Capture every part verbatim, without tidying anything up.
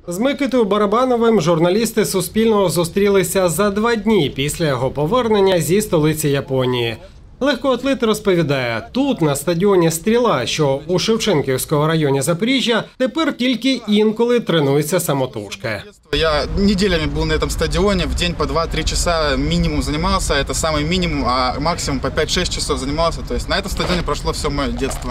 З Микитою Барабановим журналісти Суспільного зустрілися за два дні після його повернення зі столиці Японії. Легкоатлет розповідає, тут на стадіоні «Стріла», що у Шевченківському районі Запоріжжя, тепер тільки інколи тренується самотужки. Я неделями был на этом стадионе, в день по два-три часа минимум занимался, это самый минимум, а максимум по пять-шесть часов занимался. То есть на этом стадионе прошло все мое детство.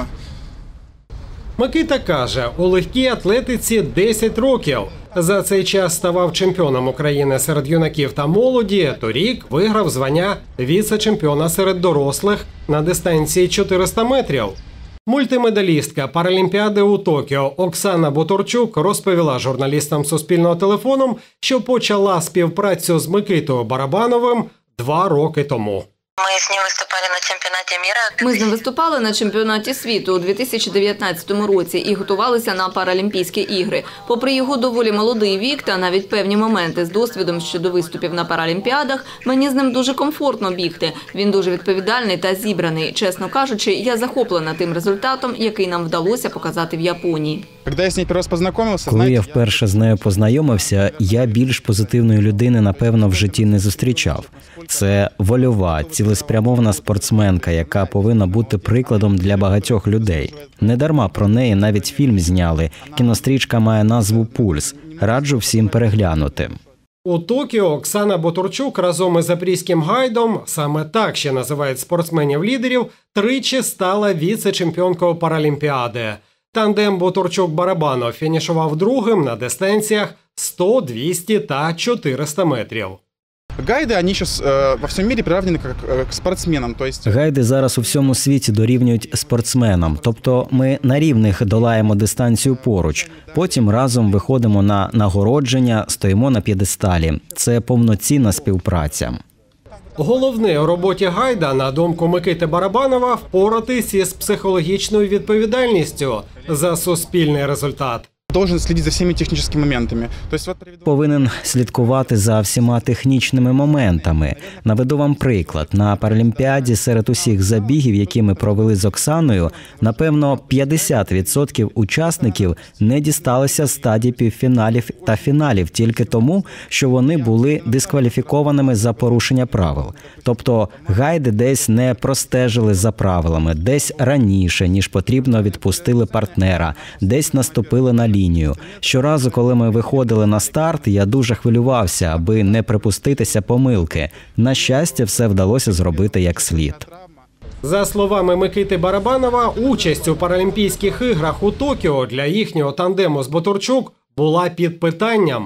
Микита каже, у легкій атлетиці десять років. За цей час ставав чемпіоном України серед юнаків та молоді, торік виграв звання віце-чемпіона серед дорослих на дистанції чотириста метрів. Мультимедалістка Паралімпіади у Токіо Оксана Буторчук розповіла журналістам Суспільного телефоном, що почала співпрацю з Микитою Барабановим два роки тому. Ми з ним виступали на чемпіонаті світу. Ми з ним виступали на чемпіонаті світу у дві тисячі дев'ятнадцятому році і готувалися на Паралімпійські ігри. Попри його доволі молодий вік та навіть певні моменти з досвідом щодо виступів на Паралімпіадах, мені з ним дуже комфортно бігти. Він дуже відповідальний та зібраний. Чесно кажучи, я захоплена тим результатом, який нам вдалося показати в Японії. Коли я вперше з нею познайомився, я більш позитивної людини, напевно, в житті не зустрічав. Це вольова, цілеспрямована спортсменка, яка повинна бути прикладом для багатьох людей. Недарма про неї навіть фільм зняли. Кінострічка має назву «Пульс». Раджу всім переглянути. У Токіо Оксана Буторчук разом із запорізьким гайдом, саме так ще називають спортсменів-лідерів, тричі стала віце-чемпіонкою Паралімпіади. Тандем Буторчук-Барабанов фінішував другим на дистанціях сто, двісті та чотириста метрів. Гайди, вони зараз во всьому світі приравнені як спортсменам. Гайди зараз у всьому світі дорівнюють спортсменам. Тобто ми на рівних долаємо дистанцію поруч. Потім разом виходимо на нагородження, стоїмо на п'єдесталі. Це повноцінна співпраця. Головне у роботі гайда, на думку Микити Барабанова, впоратись із психологічною відповідальністю за суспільний результат. Должен слідити за всіма технічними моментами. Повинен слідкувати за всіма технічними моментами. Наведу вам приклад. На Паралімпіаді серед усіх забігів, які ми провели з Оксаною, напевно, п'ятдесят відсотків учасників не дісталися стадії півфіналів та фіналів тільки тому, що вони були дискваліфікованими за порушення правил. Тобто гайди десь не простежили за правилами, десь раніше, ніж потрібно, відпустили партнера, десь наступили на лінію. Щоразу, коли ми виходили на старт, я дуже хвилювався, аби не припуститися помилки. На щастя, все вдалося зробити як слід. За словами Микити Барабанова, участь у Паралімпійських іграх у Токіо для їхнього тандему з Буторчук була під питанням.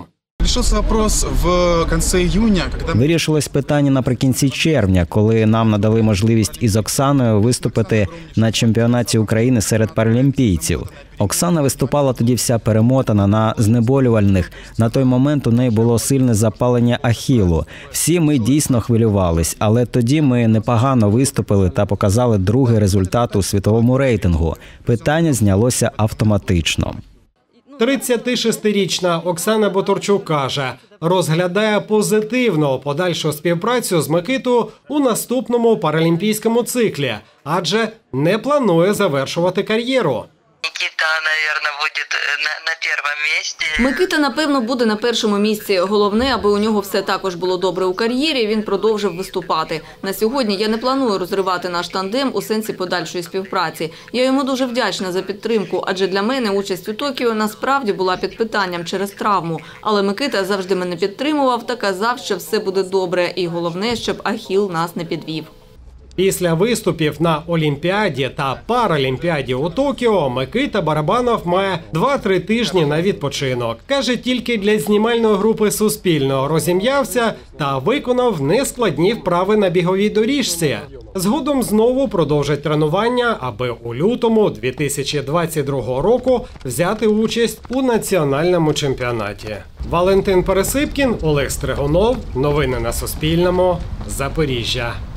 Вирішилось питання наприкінці червня, коли нам надали можливість із Оксаною виступити на чемпіонаті України серед паралімпійців. Оксана виступала тоді вся перемотана на знеболювальних. На той момент у неї було сильне запалення ахілу. Всі ми дійсно хвилювались, але тоді ми непогано виступили та показали другий результат у світовому рейтингу. Питання знялося автоматично. тридцятишестирічна Оксана Буторчук каже, розглядає позитивно подальшу співпрацю з Микитою у наступному паралімпійському циклі, адже не планує завершувати кар'єру. Микита, наверное, буде на, на першому місці. Микита, напевно, буде на першому місці. Головне, аби у нього все також було добре у кар'єрі, він продовжив виступати. На сьогодні я не планую розривати наш тандем у сенсі подальшої співпраці. Я йому дуже вдячна за підтримку, адже для мене участь у Токіо насправді була під питанням через травму. Але Микита завжди мене підтримував та казав, що все буде добре. І головне, щоб ахіл нас не підвів. Після виступів на Олімпіаді та Паралімпіаді у Токіо Микита Барабанов має два-три тижні на відпочинок. Каже, тільки для знімальної групи Суспільного розім'явся та виконав нескладні вправи на біговій доріжці. Згодом знову продовжить тренування, аби у лютому дві тисячі двадцять другого року взяти участь у національному чемпіонаті. Валентин Пересипкін, Олег Стригунов. Новини на Суспільному. Запоріжжя.